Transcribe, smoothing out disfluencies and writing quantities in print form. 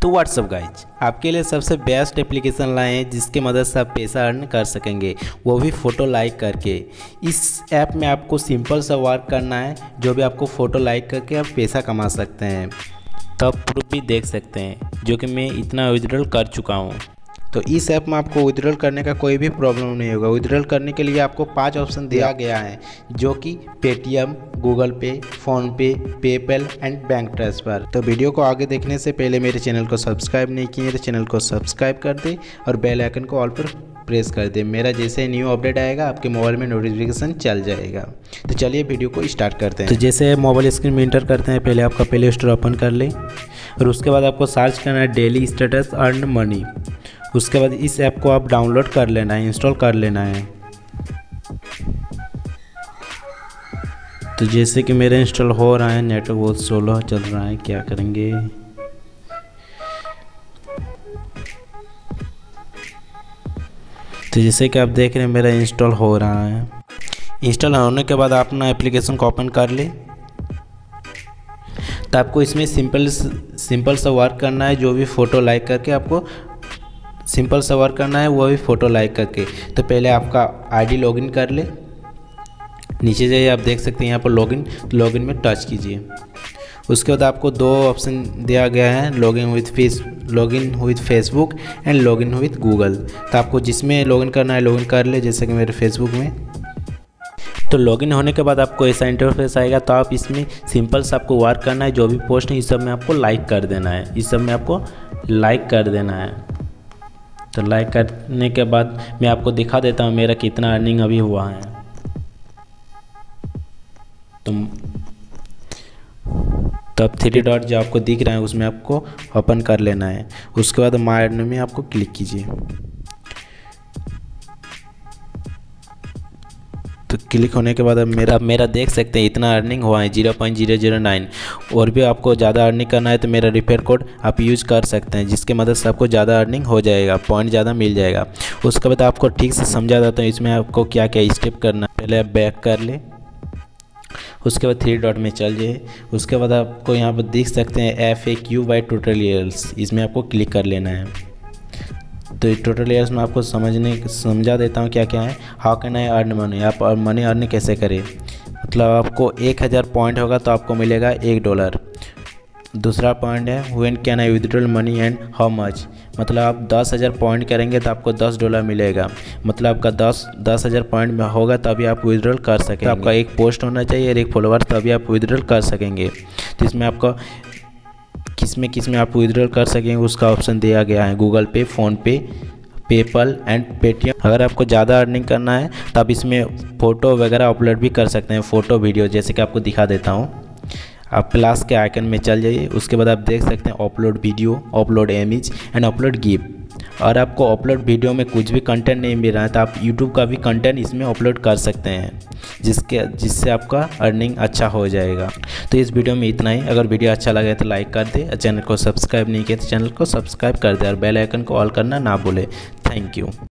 तो what's up guys आपके लिए सबसे बेस्ट एप्लीकेशन लाए हैं जिसकी मदद से आप पैसा अर्न कर सकेंगे, वो भी फ़ोटो लाइक करके। इस ऐप में आपको सिंपल सा वर्क करना है, जो भी आपको फ़ोटो लाइक करके आप पैसा कमा सकते हैं। तब प्रूफ भी देख सकते हैं, जो कि मैं इतना विड्रॉल कर चुका हूँ। तो इस ऐप में आपको विड्रॉल करने का कोई भी प्रॉब्लम नहीं होगा। विड्रॉल करने के लिए आपको 5 ऑप्शन दिया गया है, जो कि Paytm, Google Pay, PhonePe, PayPal and bank transfer. तो वीडियो को आगे देखने से पहले मेरे चैनल को सब्सक्राइब नहीं किए तो चैनल को सब्सक्राइब कर दे और बेल आइकन को ऑल पर प्रेस कर दे। मेरा जैसे न्यू अपडेट आएगा आपके मोबाइल में नोटिफिकेशन चल जाएगा। तो चलिए वीडियो को स्टार्ट करते हैं। तो जैसे मोबाइल स्क्रीन में इंटर करते हैं, पहले आपका प्ले स्टोर ओपन कर ले और उसके बाद आपको सर्च करना है डेली स्टेटस अर्न मनी। उसके बाद इस ऐप को आप डाउनलोड कर लेना है, इंस्टॉल कर लेना है। तो जैसे कि मेरे इंस्टॉल हो रहा है, नेटवर्क बहुत स्लो चल रहा है, क्या करेंगे। तो जैसे कि आप देख रहे हैं मेरा इंस्टॉल हो रहा है। इंस्टॉल होने के बाद अपना एप्लीकेशन को ओपन कर ले। तो आपको इसमें सिंपल सा वर्क करना है, जो भी फ़ोटो लाइक करके आपको सिंपल सा वर्क करना है, वो भी फ़ोटो लाइक करके। तो पहले आपका आईडी लॉगिन कर ले। नीचे जाइए, आप देख सकते हैं यहाँ पर लॉगिन में टच कीजिए। उसके बाद आपको 2 ऑप्शन दिया गया है, login with Facebook and login with Google. तो आपको जिसमें लॉगिन करना है लॉगिन कर ले, जैसे कि मेरे फेसबुक में। तो लॉगिन होने के बाद आपको ऐसा इंटरफेस आएगा। तो आप इसमें सिंपल सा आपको वर्क करना है, जो भी पोस्ट है इस सब में आपको लाइक कर देना है, इस सब में आपको लाइक कर देना है। तो लाइक करने के बाद मैं आपको दिखा देता हूँ मेरा कितना अर्निंग अभी हुआ है। तो तब 3 डॉट जो आपको दिख रहा है उसमें आपको ओपन कर लेना है। उसके बाद माय अर्निंग में आपको क्लिक कीजिए। तो क्लिक होने के बाद अब मेरा देख सकते हैं इतना अर्निंग हुआ है 0.009। और भी आपको ज़्यादा अर्निंग करना है तो मेरा रिफर कोड आप यूज़ कर सकते हैं, जिसके मदद से आपको ज़्यादा अर्निंग हो जाएगा, पॉइंट ज़्यादा मिल जाएगा। उसके बाद आपको ठीक से समझा देता हूँ इसमें आपको क्या क्या स्टेप करना है। पहले आप बैक कर ले, उसके बाद 3 डॉट में चल जाइए। उसके बाद आपको यहाँ पर देख सकते हैं FAQ बाय ट्यूटोरियल्स, इसमें आपको क्लिक कर लेना है। तो ट्यूटोरियल्स में आपको समझा देता हूँ क्या क्या है। How can I earn money, आप मनी अर्न कैसे करें। मतलब आपको 1000 पॉइंट होगा तो आपको मिलेगा $1। दूसरा पॉइंट है when can I withdrawal money and how much, मतलब आप 10,000 पॉइंट करेंगे तो आपको $10 मिलेगा। मतलब आपका 10,000 पॉइंट में होगा तभी आप विथड्रॉल कर सकेंगे। तो आपका एक पोस्ट होना चाहिए और एक फॉलोअर, तभी आप विथड्रॉल कर सकेंगे। तो इसमें आपका किस में आप विथड्रॉल कर सकेंगे उसका ऑप्शन दिया गया है, Google Pay, PhonePe, PayPal and Paytm. अगर आपको ज़्यादा अर्निंग करना है तो आप इसमें फ़ोटो वगैरह अपलोड भी कर सकते हैं, फ़ोटो वीडियो, जैसे कि आपको दिखा देता हूँ। आप प्लस के आइकन में चल जाइए। उसके बाद आप देख सकते हैं upload video, upload image and upload GIF. और आपको अपलोड वीडियो में कुछ भी कंटेंट नहीं मिल रहा है तो आप यूट्यूब का भी कंटेंट इसमें अपलोड कर सकते हैं, जिससे आपका अर्निंग अच्छा हो जाएगा। तो इस वीडियो में इतना ही। अगर वीडियो अच्छा लगे तो लाइक कर दे, चैनल को सब्सक्राइब नहीं किया तो चैनल को सब्सक्राइब कर दे और बेल आइकन को ऑल करना ना भूले। Thank you.